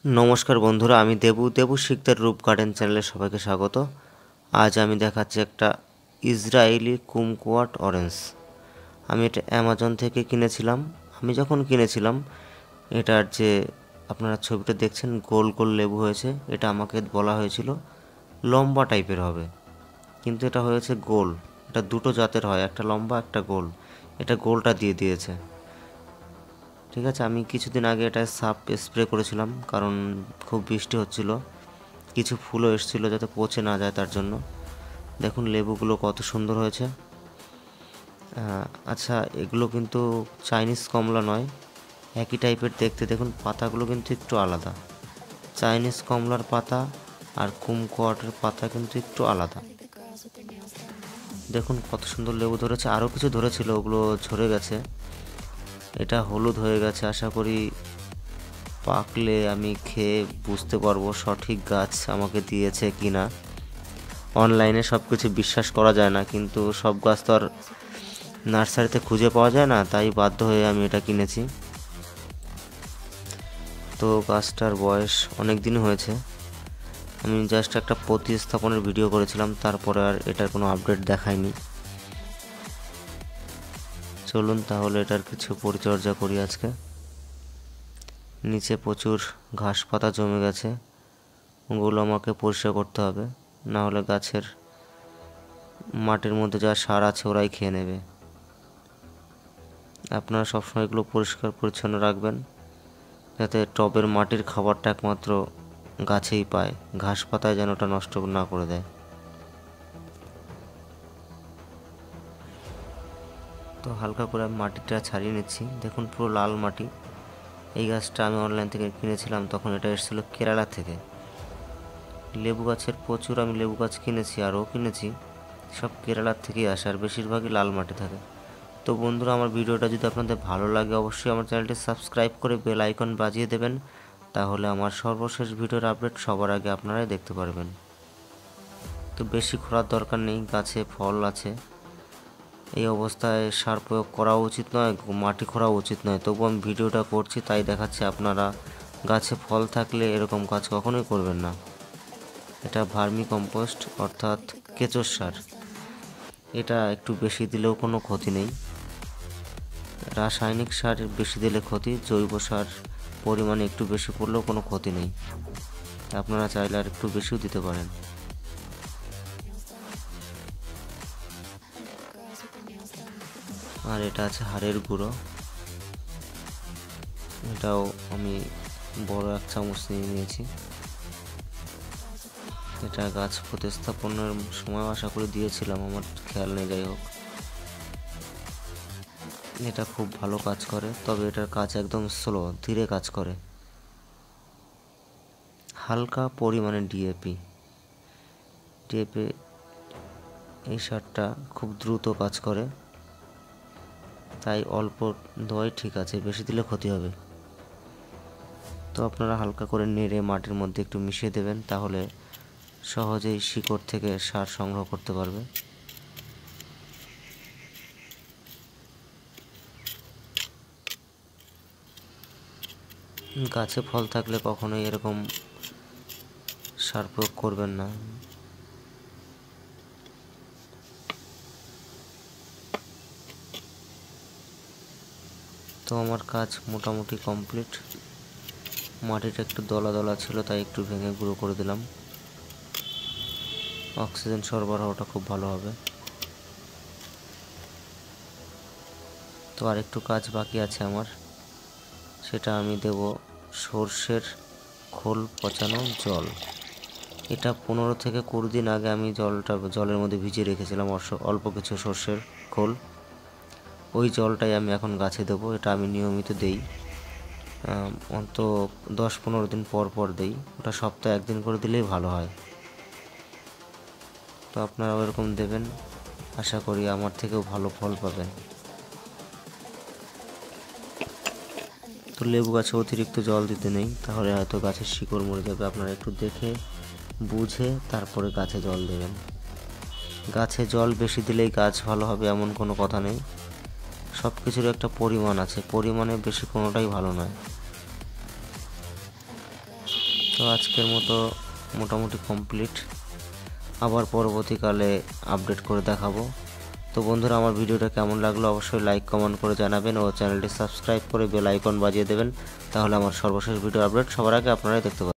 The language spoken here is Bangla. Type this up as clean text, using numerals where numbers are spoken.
নমস্কার বন্ধুরা, আমি দেবু শিকদার রূপ গার্ডেন চ্যানেলে সবাইকে স্বাগত। আজ আমি দেখাচ্ছি একটা ইসরায়েলি কুমকোয়াট অরেঞ্জ। আমি এটা অ্যামাজন থেকে কিনেছিলাম। আমি যখন কিনেছিলাম, এটার যে আপনারা ছবিটা দেখছেন গোল গোল লেবু হয়েছে, এটা আমাকে বলা হয়েছিল লম্বা টাইপের হবে, কিন্তু এটা হয়েছে গোল। এটা দুটো জাতের হয়, একটা লম্বা একটা গোল। এটা গোলটা দিয়ে দিয়েছে। ঠিক আছে, আমি কিছুদিন আগে এটা সাপ স্প্রে করেছিলাম, কারণ খুব বৃষ্টি হচ্ছিল। কিছু ফুলও এসেছিলো যাতে পচে না যায় তার জন্য। দেখুন লেবুগুলো কত সুন্দর হয়েছে। আচ্ছা, এগুলো কিন্তু চাইনিজ কমলা নয়, একই টাইপের দেখতে। দেখুন পাতাগুলো কিন্তু একটু আলাদা। চাইনিজ কমলার পাতা আর কুমকোয়াটের পাতা কিন্তু একটু আলাদা। দেখুন কত সুন্দর লেবু ধরেছে, আরও কিছু ধরেছিল, ওগুলো ঝরে গেছে। এটা হলুদ হয়ে গেছে, আশা করি পাকলে আমি খেয়ে বুঝতে পারবো সঠিক গাছ আমাকে দিয়েছে কি না। অনলাইনে সব কিছু বিশ্বাস করা যায় না, কিন্তু সব গাছ তো আর নার্সারিতে খুঁজে পাওয়া যায় না, তাই বাধ্য হয়ে আমি এটা কিনেছি। তো গাছটার বয়স অনেক দিন হয়েছে। আমি জাস্ট একটা প্রতিস্থাপনের ভিডিও করেছিলাম, তারপরে আর এটার কোনো আপডেট দেখায়নি। চলুন তাহলে এটার কিছু পরিচর্যা করি আজকে। নিচে প্রচুর ঘাস পাতা জমে গেছে, ওগুলো আমাকে পরিষ্কার করতে হবে, না হলে গাছের মাটির মধ্যে যা সার আছে ওরাই খেয়ে নেবে। আপনারা সবসময় এগুলো পরিষ্কার পরিচ্ছন্ন রাখবেন, যাতে টবের মাটির খাবারটা একমাত্র গাছেই পায়, ঘাস পাতায় যেন ওটা নষ্ট না করে দেয়। তো হালকা করে আমি মাটিটা ছাড়িয়ে নিচ্ছি। দেখুন পুরো লাল মাটি। এই গাছটা আমি অনলাইন থেকে কিনেছিলাম, তখন এটা এসেছিল কেরালা থেকে। লেবু গাছের প্রচুর আমি লেবু গাছ কিনেছি, আরও কিনেছি, সব কেরালার থেকেই আসে, আর বেশিরভাগই লাল মাটি থাকে। তো বন্ধুরা, আমার ভিডিওটা যদি আপনাদের ভালো লাগে অবশ্যই আমার চ্যানেলটি সাবস্ক্রাইব করে বেল আইকন বাজিয়ে দেবেন, তাহলে আমার সর্বশেষ ভিডিওর আপডেট সবার আগে আপনারাই দেখতে পারবেন। তো বেশি খোঁড়ার দরকার নেই, গাছে ফল আছে। এই অবস্থায় সার প্রয়োগ করা উচিত নয়, মাটি খোঁড়া উচিত নয়, তবু আমি ভিডিওটা করছি তাই দেখাচ্ছি। আপনারা গাছে ফল থাকলে এরকম কাজ কখনোই করবেন না। এটা ভার্মি কম্পোস্ট অর্থাৎ কেঁচোর সার। এটা একটু বেশি দিলেও কোনো ক্ষতি নেই। রাসায়নিক সার বেশি দিলে ক্ষতি, জৈব সার পরিমাণে একটু বেশি পড়লেও কোনো ক্ষতি নেই। আপনারা চাইলে আর একটু বেশিও দিতে পারেন। আর এটা আছে হাড়ের গুঁড়ো, এটাও আমি বড় 1 চামচ নিয়ে নিয়েছি। এটা গাছ প্রতিস্থাপনের সময় আশা করে দিয়েছিলাম, আমার খেয়াল নেই, যাই হোক। এটা খুব ভালো কাজ করে, তবে এটার কাজ একদম স্লো, ধীরে কাজ করে। হালকা পরিমাণে ডিএপি এই সারটা খুব দ্রুত কাজ করে, তাই অল্প দেওয়াই ঠিক আছে, বেশি দিলে ক্ষতি হবে। তো আপনারা হালকা করে নেড়ে মাটির মধ্যে একটু মিশিয়ে দেবেন, তাহলে সহজেই শিকড় থেকে সার সংগ্রহ করতে পারবে। গাছে ফল থাকলে কখনোই এরকম সার প্রয়োগ করবেন না। তো আমার কাজ মোটামুটি কমপ্লিট। মাটিটা একটু দলা দলা ছিল, তাই একটু ভেঙে গুঁড়ো করে দিলাম। অক্সিজেন সরবরাহটা খুব ভালো হবে। তো আর একটু কাজ বাকি আছে আমার, সেটা আমি দেব সর্ষের খোল পচানো জল। এটা 15 থেকে 20 দিন আগে আমি জলের মধ্যে ভিজিয়ে রেখেছিলাম, অল্প কিছু সর্ষের খোল। ওই জলটাই আমি এখন গাছে দেবো। এটা আমি নিয়মিত দেই, অন্তত 10-15 দিন পর পর দেই। ওটা সপ্তাহে 1 দিন করে দিলেই ভালো হয়। তো আপনারাও এরকম দেবেন, আশা করি আমার থেকেও ভালো ফল পাবেন। তো লেবু গাছে অতিরিক্ত জল দিতে নেই, তাহলে হয়তো গাছের শিকড় মরে যাবে। আপনারা একটু দেখে বুঝে তারপরে গাছে জল দেবেন। গাছে জল বেশি দিলেই গাছ ভালো হবে এমন কোনো কথা নেই, সব কিছুর একটা পরিমাণ আছে, পরিমাণে বেশি কোনোটাই ভালো নয়। তো আজকের মতো মোটামুটি কমপ্লিট, আবার পরবর্তীকালে আপডেট করে দেখাবো। তো বন্ধুরা, আমার ভিডিওটা কেমন লাগলো অবশ্যই লাইক কমেন্ট করে জানাবেন ও চ্যানেলটি সাবস্ক্রাইব করে বেল আইকন বাজিয়ে দেবেন, তাহলে আমার সর্বশেষ ভিডিও আপডেট সবার আগে আপনারাই দেখতে পাবেন।